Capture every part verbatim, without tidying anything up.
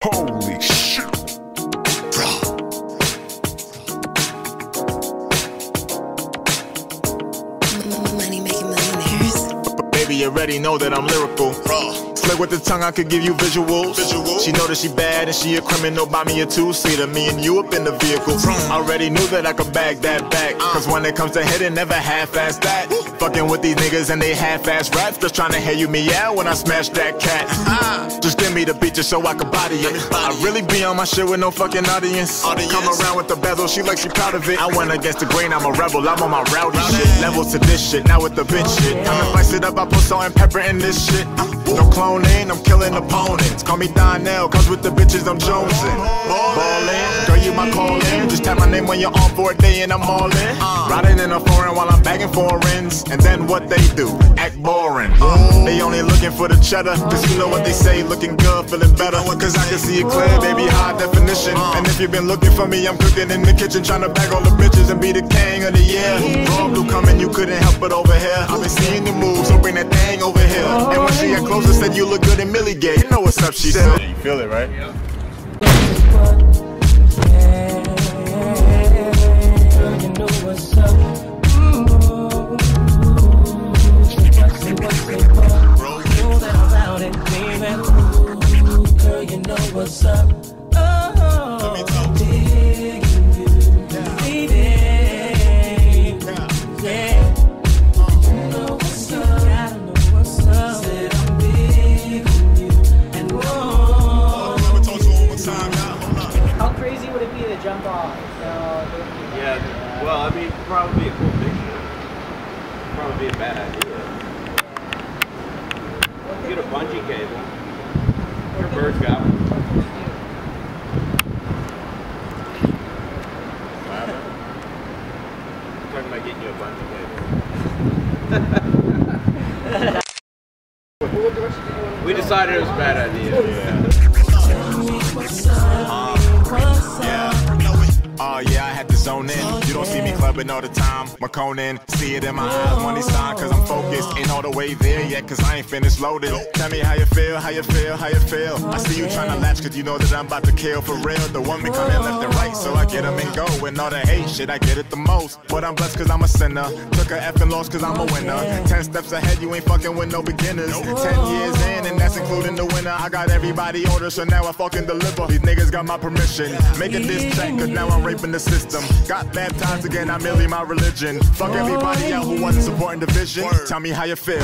Holy shit. Money making millionaires. Baby, you already know that I'm lyrical. Slick with the tongue, I could give you visuals. Visual. She know that she bad and she a criminal. Buy me a two-seater, me and you up in the vehicle. Already knew that I could bag that back. Cause when it comes to hitting, never half-ass that. Fucking with these niggas and they half-ass raps. Just trying to hear you meow when I smash that cat. uh, Just give me the beat just so I can body it. I really be on my shit with no fucking audience. audience. Come around with the bezel, she like she proud of it. I went against the grain, I'm a rebel, I'm on my rowdy shit. Levels to this shit, now with the bitch shit. Come and spice it up, I put salt and pepper in this shit. No cloning, I'm killing opponents. Call me Donnell, cause with the bitches I'm jonesing. Ballin', girl you my callin'. Just tap my name when you're on for a day and I'm all in. Riding in a foreign while I'm bagging foreigns. And then what they do, act boring. They only looking for the cheddar, cause you know what they say, looking good, feeling better. Cause I can see it clear, baby, high definition. And if you've been looking for me, I'm cooking in the kitchen, trying to bag all the bitches and be the king of the year. Raw blue coming, you couldn't help it over here. I've been seeing the moves, so bring that thing over here. And when she got closer, said you look good in Millie Gay. You know what's up, she said. You feel it, right? Yeah. What's up? Oh, digging you, baby. Yeah. You know what's up? I know what's up. Said I'm digging you, and whoa. Let me talk to you one more time, y'all. How crazy would it be to jump off? So, yeah. Well, I mean, probably a cool picture. Probably be a bad idea. Get a bungee cable. Your bird's got one. I'm talking about getting you a bungee cable. We decided it was a bad idea. Yeah. Yeah. Oh yeah, I had to zone in. You don't see me clubbing all the time. McConan, see it in my eyes, money sign, cause I'm focused. Ain't all the way there yet, cause I ain't finished loaded. Tell me how you feel, how you feel, how you feel. I see you trying to latch, cause you know that I'm about to kill for real. The woman coming left and right, so I get them and go. And all the hate shit, I get it the most. But I'm blessed cause I'm a sinner. Took a effing loss cause I'm a winner. Ten steps ahead, you ain't fucking with no beginners. Ten years in, and that's including the winner. I got everybody ordered, so now I fucking deliver. These niggas got my permission. Make a diss track, cause now I'm raping the system. Got baptized again, I'm merely my religion. Fuck everybody out who wasn't supporting the vision. Tell me how you feel.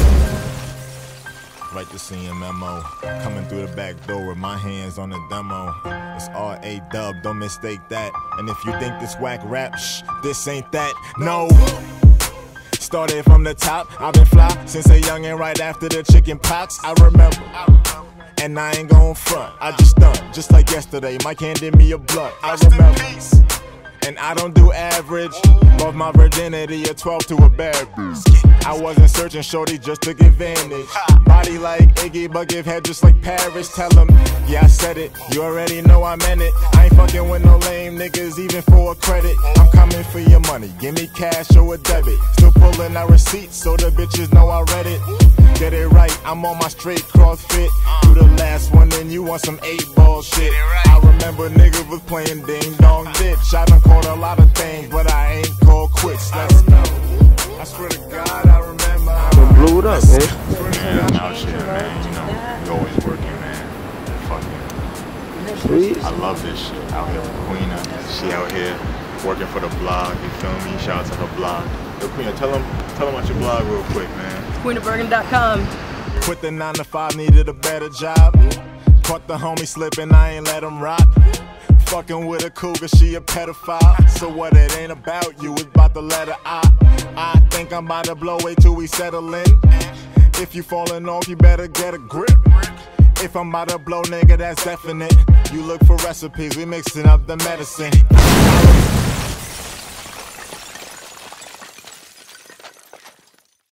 Write the C M M O. Coming through the back door with my hands on the demo. It's R A dub, don't mistake that. And if you think this whack rap, shh, this ain't that. No. Started from the top, I've been fly since a youngin' right after the chicken pox. I remember. And I ain't gon' front, I just done, just like yesterday. Mike handed me a blunt, I remember. And I don't do average. Lost my virginity at twelve to a bad bitch. I wasn't searching, shorty just took advantage. Body like Iggy, but give head just like Paris. Tell him, yeah I said it, you already know I meant it. I ain't fucking with no lame niggas even for a credit. I'm coming for your money, give me cash or a debit. Still pulling out receipts so the bitches know I read it. Get it right, I'm on my straight cross fit. You the last one and you want some eight ball shit. I remember niggas was playing ding dong ditch. I done caught a lot of things, but I ain't called quits. Let's go. I swear to God, I remember. I blew it up, man. Man, I'm out here, man. You know, you always working, man. Fucking. Sweet. I love this shit. Out here with Queena. She out here working for the blog. You feel me? Shout out to her blog. Yo, Queena, tell them, tell them about your blog real quick, man. queen of bergen dot com. Quit the nine to five, needed a better job. Caught the homie slipping, I ain't let him rock. Fucking with a cougar, she a pedophile. So what it ain't about you, it's about the letter I. I think I'm about to blow away till we settle in. If you falling off, you better get a grip. If I'm about to blow, nigga, that's definite. You look for recipes, we mixing up the medicine.